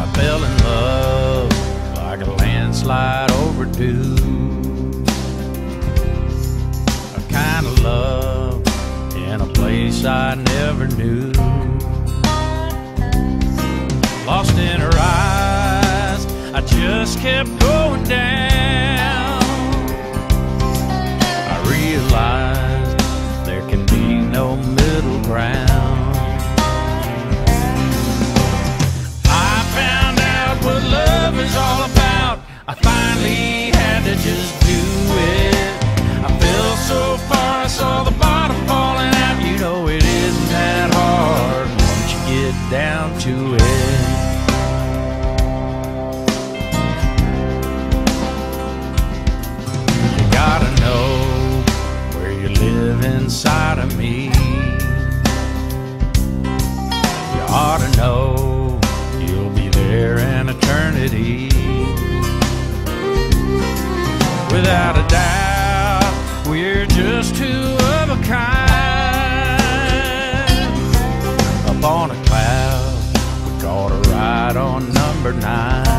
I fell in love like a landslide overdue. A kind of love in a place I never knew. Lost in her eyes, I just kept going down. I realized there can be no middle ground. I found out what love is all about. I finally had to just do it. I fell so far, I saw the bottom falling out. You know it isn't that hard once you get down to it. Inside of me, you ought to know you'll be there in eternity. Without a doubt, we're just two of a kind. Up on a cloud, we caught a ride on number 9.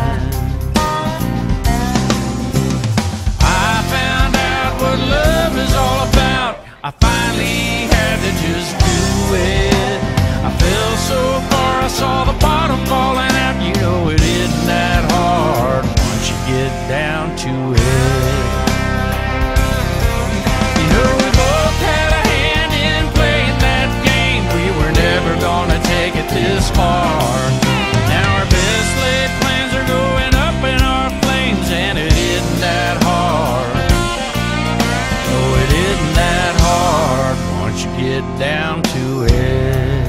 I found out what love is all about. I finally had to just do it. I fell so far, I saw the bottom falling out. You know it isn't that hard once you get down to it. You know we both had a hand in playing that game. We were never gonna take it this far. Now our best laid plans are going up in our flames, and it isn't that hard. Oh, it isn't that hard once you get down to it.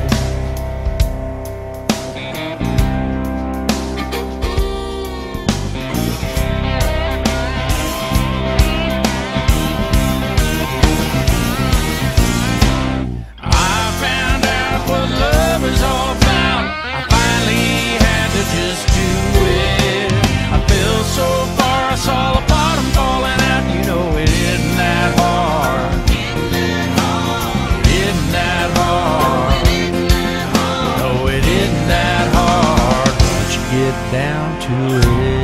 I found out what love is all about. I finally had to just do it. I fell so far, I saw the bottom falling out. You know it isn't that hard. Get down to it.